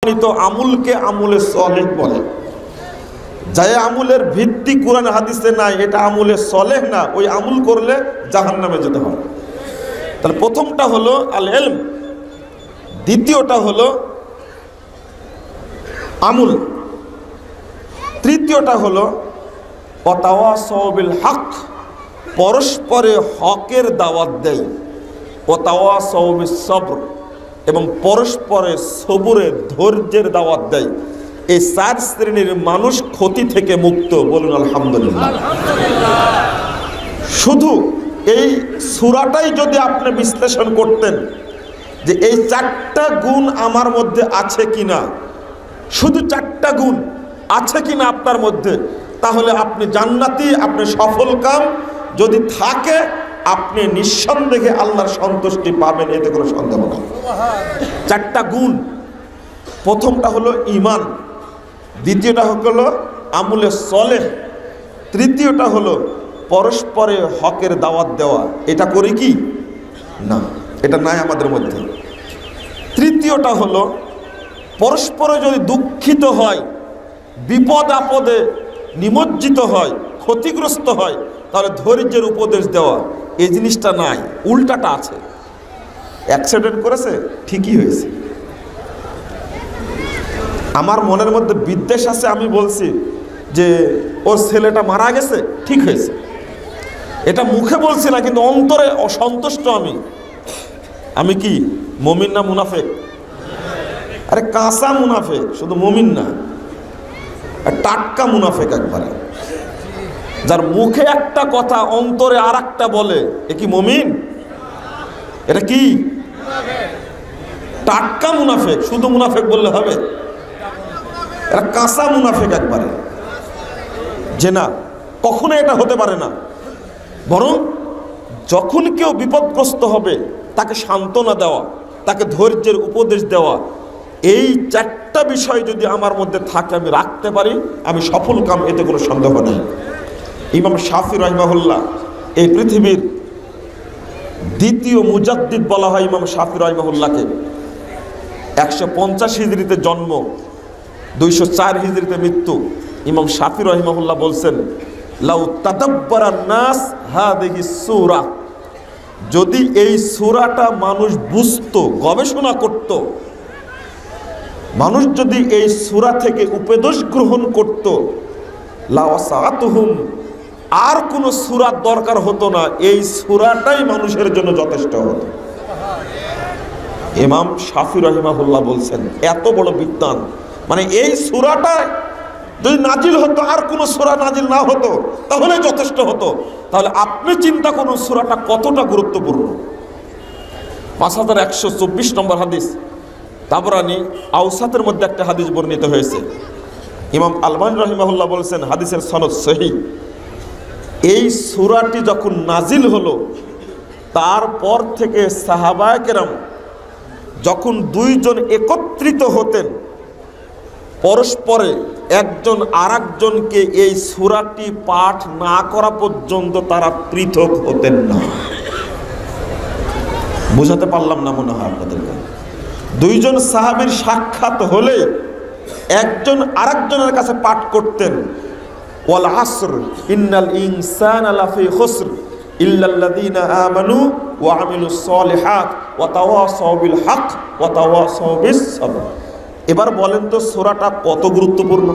আমুলকে আমলে সলেহ বলে। যাই আমুলের ভিত্তি কোরআন হাদিসে নাই, এটা আমলে সলেহ না, ওই আমুল করলে জাহান্নামে যেতে হবে। তাহলে প্রথমটা হলো আল ইলম, দ্বিতীয়টা হলো আমুল, তৃতীয়টা হলো ওয়াতাওয়াসাউ বিল হক, পরস্পরে হকের দাওয়াত দেয়, ওয়াতাওয়াসাউ বিস সবর, এবং পরস্পরে সবুরে ধৈর্যের দাওয়াত দেয়। এই চার শ্রেণীর মানুষ ক্ষতি থেকে মুক্ত, বলুন আলহামদুলিল্লাহ। শুধু এই সূরাটাই যদি আপনি বিশ্লেষণ করতেন যে এই চারটা গুণ আমার মধ্যে আছে কিনা, শুধু চারটা গুণ আছে কিনা আপনার মধ্যে, তাহলে আপনি জান্নাতি, আপনি সফল কাম। যদি থাকে আপনি নিঃসন্দেহে আল্লাহর সন্তুষ্টি পাবেন, এতে কোনো সন্দেহ নেই। চারটা গুণ, প্রথমটা হলো ঈমান, দ্বিতীয়টা হলো আমলে সলেহ, তৃতীয়টা হলো পরস্পরে হকের দাওয়াত দেওয়া। এটা করি কি না, এটা নাই আমাদের মধ্যে। তৃতীয়টা হলো পরস্পরে যদি দুঃখিত হয়, বিপদ আপদে নিমজ্জিত হয়, ক্ষতিগ্রস্ত হয়, তাহলে ধৈর্যের উপদেশ দেওয়া। এই জিনিসটা নাই, উল্টাটা আছে। অ্যাক্সিডেন্ট করেছে, ঠিকই হয়েছে। আমার মনের মধ্যে বিদ্বেষ আছে, আমি বলছি যে ওর ছেলেটা মারা গেছে, ঠিক হয়েছে। এটা মুখে বলছি না, কিন্তু অন্তরে অসন্তুষ্ট আমি কি মুমিন না মুনাফিক? আরে কাঁচা মুনাফিক, শুধু মুমিন না, টাটকা মুনাফিক একবারে। যার মুখে একটা কথা অন্তরে আর একটা বলে, এ কি মুমিন? এটা কি টাটকা মুনাফিক? শুধু মুনাফিক বললে হবে? এটা কাঁচা মুনাফিক একবারে, যে না, কখনো এটা হতে পারে না। বরং যখন কেউ বিপদগ্রস্ত হবে তাকে সান্ত্বনা দেওয়া, তাকে ধৈর্যের উপদেশ দেওয়া, এই চারটা বিষয় যদি আমার মধ্যে থাকে, আমি রাখতে পারি, আমি সফল কাম, এতে কোনো সন্দেহ নেই। ইমাম শাফি রাহিমাহুল্লাহ, এই পৃথিবীর দ্বিতীয় মুজাদ্দিদ বলা হয় ইমাম শাফি রাহিমাহুল্লাহকে। 150 হিজরিতে জন্ম, 204 হিজরিতে মৃত্যু। ইমাম শাফি রাহিমাহুল্লাহ বলছেন, লাউ তাদাব্বারান নাস হাদিহি সূরা, যদি এই সূরাটা মানুষ বুঝতো, গবেষণা করত, মানুষ যদি এই সূরা থেকে উপদেশ গ্রহণ করত, লাওয়াসাতুহুম, আর কোনো সূরার দরকার হতো না, এই সূরাটাই মানুষের জন্য যথেষ্ট হতো। ইমাম শাফি রাহিমাহুল্লাহ বলছেন, এত বড় বিদ্বান, মানে এই সূরাটা যদি নাজিল হতো, আর কোনো সূরা নাজিল না হতো, তাহলে যথেষ্ট হতো। তাহলে আপনি চিন্তা করুন সূরাটা কতটা গুরুত্বপূর্ণ। 5124 নম্বর হাদিস, তাবরানি আওসাতের মধ্যে একটা হাদিস বর্ণিত হয়েছে। ইমাম আলবানী রাহিমাহুল্লাহ বলছেন, হাদিসের সনদ সহিহ। এই সূরাটি যখন নাজিল হলো, তারপর থেকে সাহাবায়ে কেরাম যখন দুইজন একত্রিত হতেন, পরস্পরে একজন আরেকজনকে এই সূরাটি পাঠ না করা পর্যন্ত তারা পৃথক হতেন না। বুঝাতে পারলাম না মনে হয় আপনাদেরকে? দুইজন সাহাবীর সাক্ষাৎ হলে একজন আরেকজনের কাছে পাঠ করতেন, ওয়াল আসর ইন্নাল ইনসানা লাফি খুসর ইল্লাল্লাযীনা আমানু ওয়া আমিলুস সলিহাত ওয়া তাওয়াসাউ বিল হক ওয়া তাওয়াসাউ বিস সবর। এবার বলেন তো সূরাটা কত গুরুত্বপূর্ণ,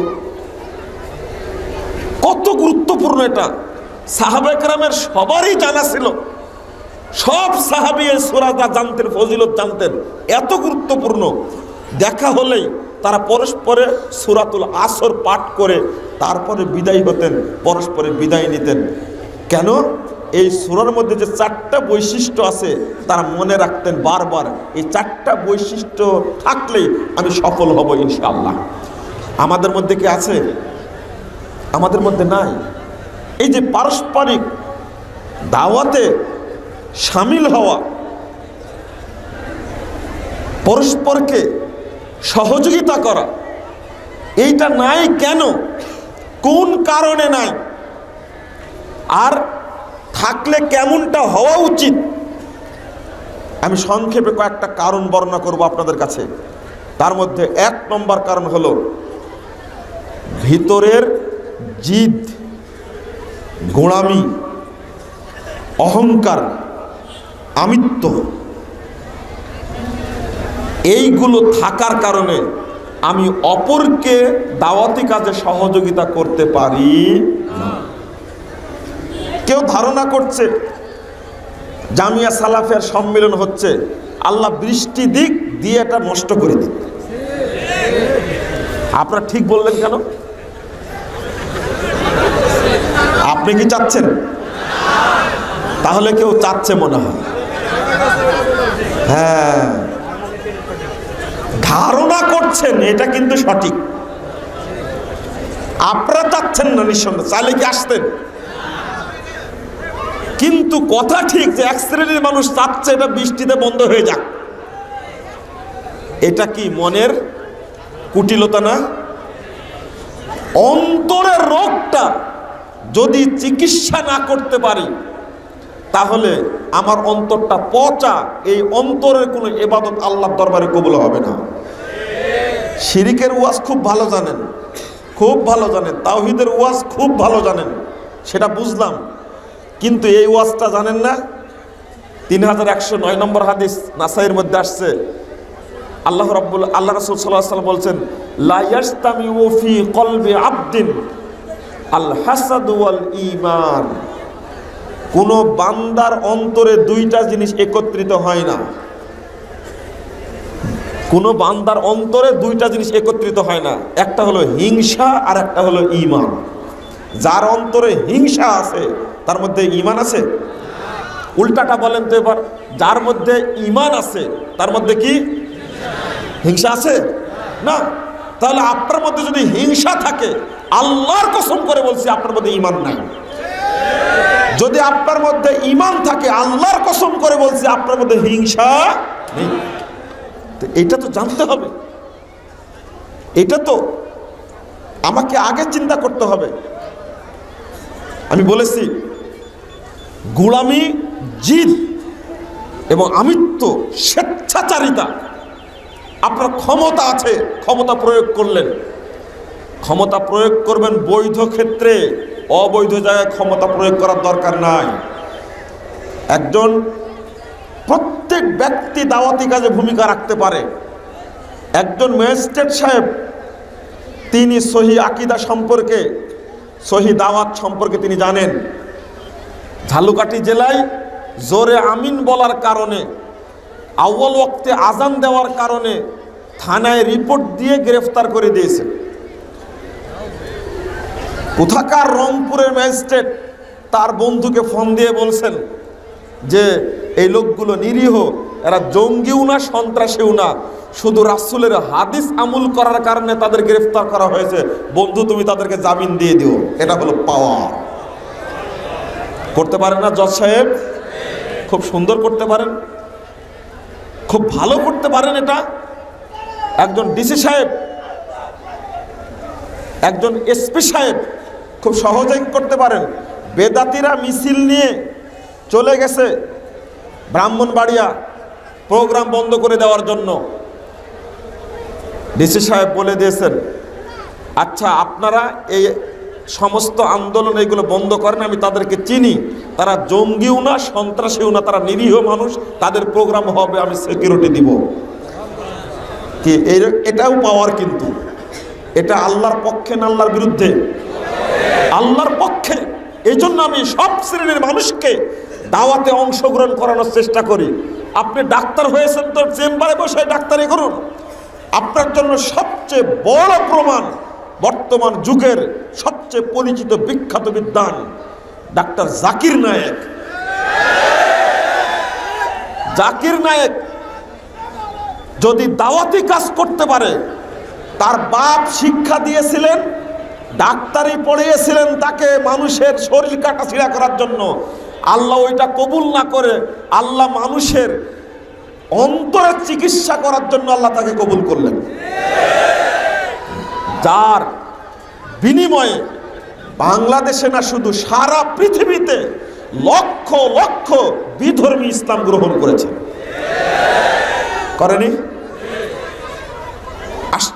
কত গুরুত্বপূর্ণ এটা সাহাবায়ে কেরামের সবারই জানা ছিল। সব সাহাবী এই সূরাটা জানতেন, ফজিলত জানতেন, এত গুরুত্বপূর্ণ। দেখা হলেই তারা পরস্পরে সূরাতুল আসর পাঠ করে তারপরে বিদায় হতেন, পরস্পরে বিদায় নিতেন। কেন? এই সূরার মধ্যে যে চারটা বৈশিষ্ট্য আছে তারা মনে রাখতেন বারবার, এই চারটা বৈশিষ্ট্য থাকলেই আমি সফল হব ইনশাআল্লাহ। আমাদের মধ্যে কি আছে? আমাদের মধ্যে নাই। এই যে পারস্পরিক দাওয়াতে শামিল হওয়া, পরস্পরকে সহযোগিতা করা, এইটা নাই কেন? কোন কারণে নাই? আর থাকলে কেমনটা হওয়া উচিত? আমি সংক্ষেপে কয়েকটা কারণ বর্ণনা করব আপনাদের কাছে। তার মধ্যে 1 নম্বর কারণ হলো ভিতরের জিদ, গোঁড়ামি, অহংকার, আমিত্ব, এইগুলো থাকার কারণে আমি অপরকে দাওয়াতি কাজে সহযোগিতা করতে পারি না। কেউ ধারণা করছে জামিয়া সালাফের সম্মেলন হচ্ছে, আল্লাহ বৃষ্টি দিক দিয়ে এটা নষ্ট করে দিক। আপনারা ঠিক বললেন কেন? আপনি কি চাচ্ছেন? তাহলে কেউ চাচ্ছে মনে হয়। হ্যাঁ, ধারণা করছেন এটা কিন্তু সঠিক। আপনারা চাচ্ছেন না নিঃসন্দেহে, চাইলে কি আসতেন? কিন্তু কথা ঠিক যে এক শ্রেণীর মানুষ চাচ্ছে এটা বৃষ্টিতে বন্ধ হয়ে যাক। এটা কি মনের কুটিলতা না? অন্তরের রোগটা যদি চিকিৎসা না করতে পারি তাহলে আমার অন্তরটা পচা, এই অন্তরের কোনো ইবাদত আল্লাহর দরবারে কবুল হবে না। শিরিকের ওয়াজ খুব ভালো জানেন, খুব ভালো জানেন, তাওহীদের ওয়াজ খুব ভালো জানেন, সেটা বুঝলাম, কিন্তু এই ওয়াজটা জানেন না। 3109 নম্বর হাদিস নাসাইয়ের মধ্যে আসছে, আল্লাহ রাসূল সাল্লাল্লাহু আলাইহি ওয়াসাল্লাম বলছেন, লা ইয়াস্তামিউ ফি কলবি আবদিন আল হাসাদ ওয়াল ঈমান। কোন বান্দার অন্তরে দুইটা জিনিস একত্রিত হয় না। কোন বান্দার অন্তরে দুইটা জিনিস একত্রিত হয় না, একটা হলো হিংসা আর একটা হলো ঈমান। যার অন্তরে হিংসা আছে তার মধ্যে ঈমান আছে? উল্টাটা বলেন তো এবার, যার মধ্যে ঈমান আছে তার মধ্যে কি হিংসা আছে? না। তাহলে আপনার মধ্যে যদি হিংসা থাকে, আল্লাহর কসম করে বলছি আপনার মধ্যে ঈমান নাই। যদি আপনার মধ্যে ঈমান থাকে, আল্লাহর কসম করে বলছি আপনার মধ্যে হিংসা নেই। তো এটা তো জানতে হবে, এটা তো আমাকে আগে চিন্তা করতে হবে। আমি বলেছি গোলামি, জিদ এবং আমিত্ব, স্বেচ্ছাচারিতা। আপনার ক্ষমতা আছে, ক্ষমতা প্রয়োগ করলেন, ক্ষমতা প্রয়োগ করবেন বৈধ ক্ষেত্রে, অবৈধ জায়গায় ক্ষমতা প্রয়োগ করার দরকার নাই। একজন প্রত্যেক ব্যক্তি দাওয়াতি কাজে ভূমিকা রাখতে পারে। একজন ম্যাজিস্ট্রেট সাহেব তিনি সহি আকীদা সম্পর্কে, সহি দাওয়াত সম্পর্কে তিনি জানেন। ঝালকাঠি জেলায় জোরে আমিন বলার কারণে, আউয়াল ওয়াক্তে আজান দেওয়ার কারণে থানায় রিপোর্ট দিয়ে গ্রেফতার করে দিয়েছে। কোথাকার রংপুরের ম্যাজিস্ট্রেট তার বন্ধুকে ফোন দিয়ে বলছেন যে এই লোকগুলো নিরীহ, এরা জঙ্গিও না, সন্ত্রাসীও না, শুধু রাসূলের হাদিস আমল করার কারণে তাদের গ্রেফতার করা হয়েছে, বন্ধু তুমি তাদেরকে জামিন দিয়ে দিও। এটা হলো পাওয়ার। করতে পারেন না জজ সাহেব? খুব সুন্দর করতে পারেন, খুব ভালো করতে পারেন। এটা একজন ডিসি সাহেব, একজন এসপি সাহেব খুব সহজেই করতে পারেন। বেদাতিরা মিছিল নিয়ে চলে গেছে ব্রাহ্মণবাড়িয়া প্রোগ্রাম বন্ধ করে দেওয়ার জন্য। ডিসি সাহেব বলে দিয়েছেন, আচ্ছা আপনারা এই সমস্ত আন্দোলন এগুলো বন্ধ করেন, আমি তাদেরকে চিনি, তারা জঙ্গিও না, সন্ত্রাসীও না, তারা নিরীহ মানুষ, তাদের প্রোগ্রাম হবে, আমি সিকিউরিটি দিব। কি এটাও পাওয়ার, কিন্তু এটা আল্লাহর পক্ষে না আল্লাহর বিরুদ্ধে? আল্লাহর পক্ষে। এই জন্য আমি সব শ্রেণীর মানুষকে দাওয়াতে অংশগ্রহণ করানোর চেষ্টা করি। আপনি ডাক্তার হয়েছেন তো চেম্বারে বসে ডাক্তারি করুন। আপনার জন্য সবচেয়ে বড় প্রমাণ, বর্তমান যুগের সবচেয়ে পরিচিত বিখ্যাত বিদ্বান ডাক্তার জাকির নায়েক। জাকির নায়েক যদি দাওয়াতি কাজ করতে পারে, তার বাপ শিক্ষা দিয়েছিলেন, ডাক্তারি পড়িয়েছিলেন তাকে মানুষের শরীর কাটাছিড়া করার জন্য, আল্লাহ ওইটা কবুল না করে আল্লাহ মানুষের অন্তরের চিকিৎসা করার জন্য আল্লাহ তাকে কবুল করলেন। যার বিনিময়ে বাংলাদেশে না শুধু সারা পৃথিবীতে লক্ষ লক্ষ বিধর্মী ইসলাম গ্রহণ করেছে। করেনি?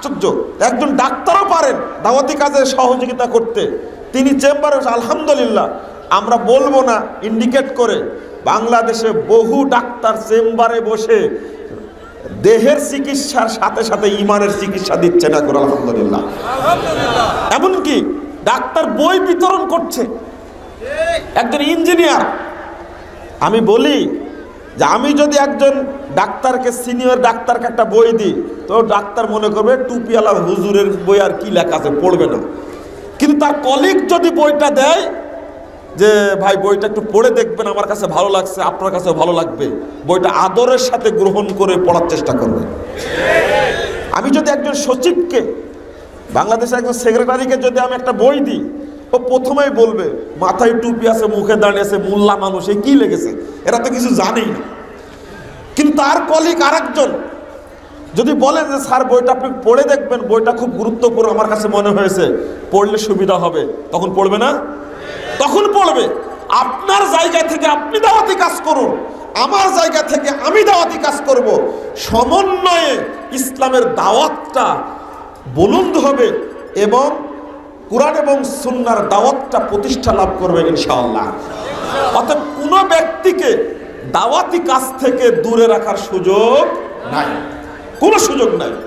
আশ্চর্য, একজন ডাক্তারও পারেন দাওয়াতি কাজে সহযোগিতা করতে, তিনি চেম্বারে আলহামদুলিল্লাহ আমরা বলবো না ইন্ডিকেট করে, বাংলাদেশে বহু ডাক্তার চেম্বারে বসে দেহের চিকিৎসার সাথে সাথে ইমানের চিকিৎসা দিচ্ছে না করে আলহামদুলিল্লাহ। এমনকি ডাক্তার বই বিতরণ করছে। একজন ইঞ্জিনিয়ার, আমি বলি যে আমি যদি একজন ডাক্তারকে, সিনিয়র ডাক্তারকে একটা বই দিই, তো ডাক্তার মনে করবে টুপিওয়ালা হুজুরের বই আর কি লেখা আছে, পড়বে না। কিন্তু তার কলিগ যদি বইটা দেয় যে ভাই বইটা একটু পড়ে দেখবেন, আমার কাছে ভালো লাগছে, আপনার কাছেও ভালো লাগবে, বইটা আদরের সাথে গ্রহণ করে পড়ার চেষ্টা করবে। আমি যদি একজন সচিবকে, বাংলাদেশের একজন সেক্রেটারিকে যদি আমি একটা বই দিই, ও প্রথমেই বলবে মাথায় টুপি আছে, মুখে দাঁড়িয়ে আছে, মোল্লা মানুষ, এ কি লেগেছে, এরা তো কিছু জানেই না। কিন্তু তার কলিগ আরেকজন যদি বলে যে স্যার বইটা আপনি পড়ে দেখবেন, বইটা খুব গুরুত্বপূর্ণ, আমার কাছে মনে হয়েছে পড়লে সুবিধা হবে, তখন পড়বে না? তখন পড়বে। আপনার জায়গা থেকে আপনি দাওয়াতি কাজ করুন, আমার জায়গা থেকে আমি দাওয়াতি কাজ করব, সমন্বয়ে ইসলামের দাওয়াতটা বুলন্দ হবে এবং কুরআন এবং সুন্নাহর দাওয়াতটা প্রতিষ্ঠা লাভ করবে ইনশাআল্লাহ। অতএব কোনো ব্যক্তিকে দাওয়াতি কাজ থেকে দূরে রাখার সুযোগ নাই, কোনো সুযোগ নাই।